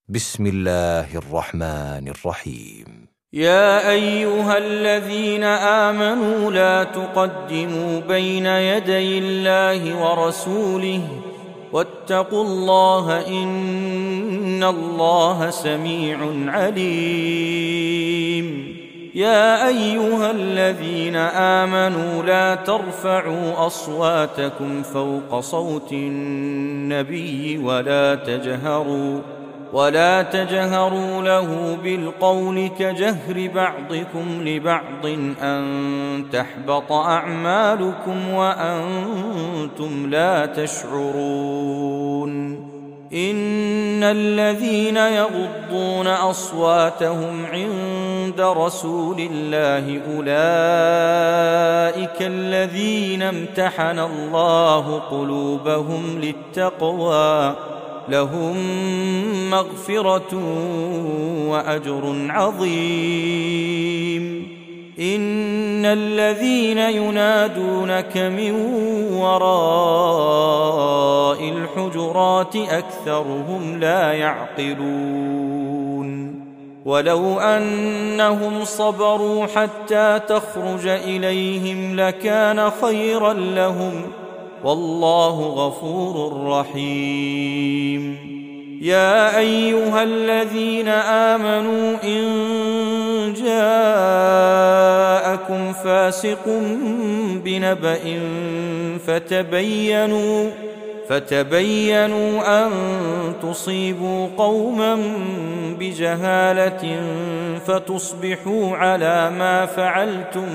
بسم الله الرحمن الرحيم. يا أيها الذين آمنوا لا تقدموا بين يدي الله ورسوله واتقوا الله إن الله سميع عليم. يا أيها الذين آمنوا لا ترفعوا أصواتكم فوق صوت النبي ولا تجهروا له بالقول كجهر بعضكم لبعض أن تحبط أعمالكم وأنتم لا تشعرون. إن الذين يغضون أصواتهم عند رسول الله أولئك الذين امتحن الله قلوبهم للتقوى لهم مغفرة وأجر عظيم. إن الذين ينادونك من وراء الحجرات أكثرهم لا يعقلون. ولو أنهم صبروا حتى تخرج إليهم لكان خيرا لهم والله غفور رحيم. يا أيها الذين آمنوا إن جاءكم فاسق بنبأ فتبينوا أن تصيبوا قوما بجهالة فتصبحوا على ما فعلتم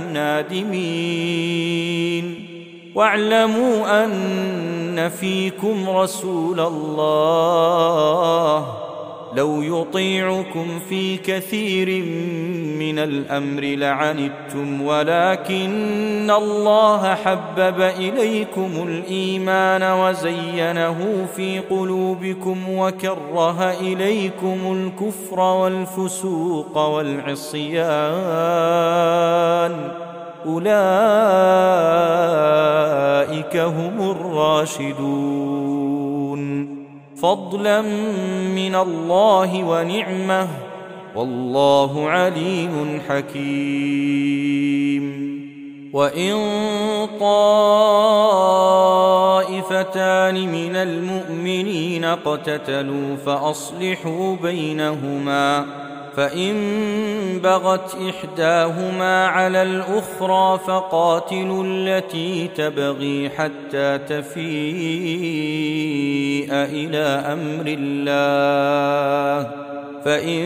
نادمين. واعلموا أن فيكم رسول الله لو يطيعكم في كثير من الأمر لعنتم ولكن الله حبب إليكم الإيمان وزينه في قلوبكم وكره إليكم الكفر والفسوق والعصيان أولئك هم الراشدون فضلا من الله ونعمة والله عليم حكيم. وإن طائفتان من المؤمنين اقتتلوا فأصلحوا بينهما فإن بغت إحداهما على الأخرى فقاتلوا التي تبغي حتى تفيء إلى أمر الله فإن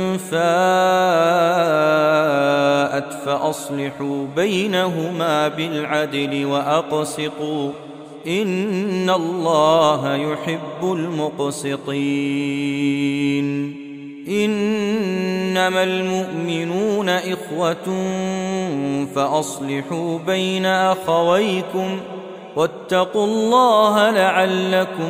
فاءت فأصلحوا بينهما بالعدل وأقسطوا إن الله يحب المقسطين. إنما المؤمنون إخوة فأصلحوا بين أخويكم واتقوا الله لعلكم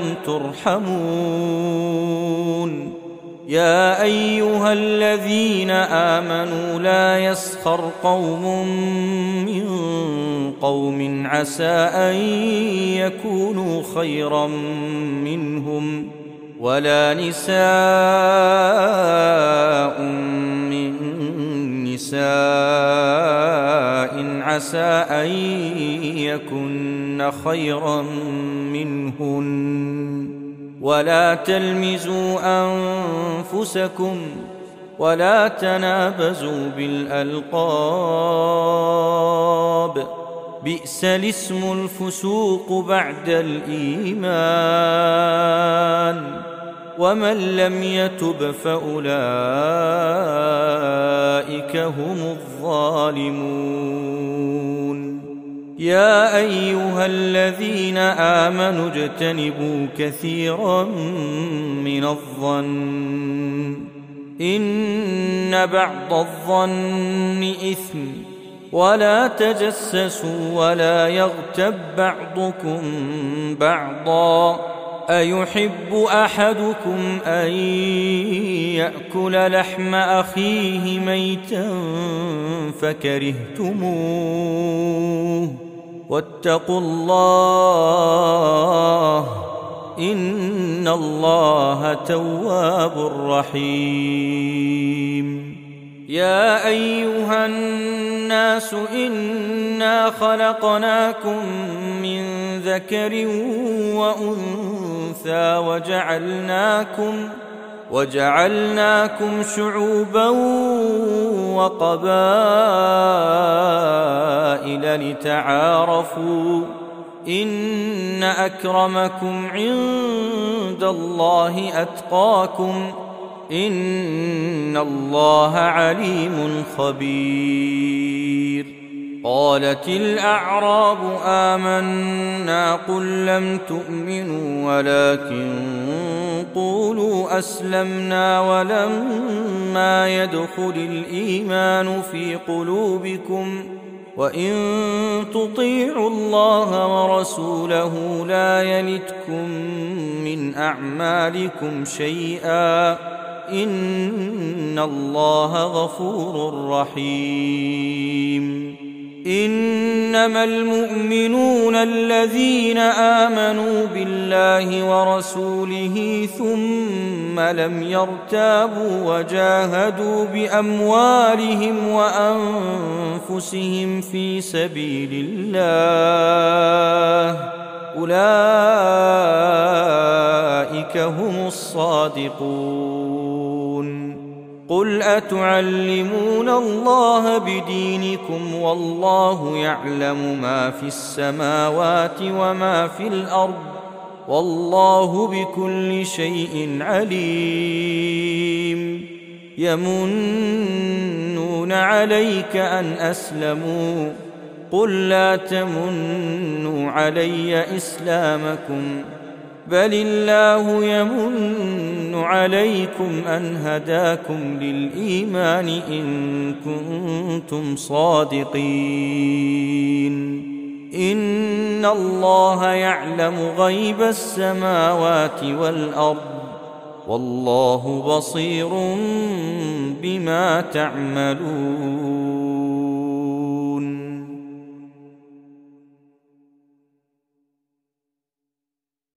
ترحمون. يا أيها الذين آمنوا لا يسخر قوم من قوم عسى أن يكونوا خيرا منهم ولا نساء من نساء عسى أن يكن خيرا منهن ولا تلمزوا أنفسكم ولا تنابزوا بالألقاب بئس الاسم الفسوق بعد الإيمان ومن لم يتب فأولئك هم الظالمون. يا أيها الذين آمنوا اجتنبوا كثيرا من الظن إن بعض الظن إثم ولا تجسسوا ولا يغتب بعضكم بعضا أيحب أحدكم أن يأكل لحم أخيه ميتا فكرهتموه واتقوا الله إن الله تواب رحيم. يا أيها الناس إنا خلقناكم من ذكر وأنثى وجعلناكم شعوبا وقبائل لتعارفوا إن أكرمكم عند الله أتقاكم إن الله عليم خبير. قالت الأعراب آمنا قل لم تؤمنوا ولكن قولوا أسلمنا ولما يدخل الإيمان في قلوبكم وإن تطيعوا الله ورسوله لا يلتكم من أعمالكم شيئا إن الله غفور رحيم. إنما المؤمنون الذين آمنوا بالله ورسوله ثم لم يرتابوا وجاهدوا بأموالهم وأنفسهم في سبيل الله أولئك هم الصادقون. قل أتعلمون الله بدينكم والله يعلم ما في السماوات وما في الأرض والله بكل شيء عليم. يمنون عليك أن أسلموا قل لا تمنوا علي إسلامكم بل الله يمن عليكم أن هداكم للإيمان إن كنتم صادقين. إن الله يعلم غيب السماوات والأرض والله بصير بما تعملون.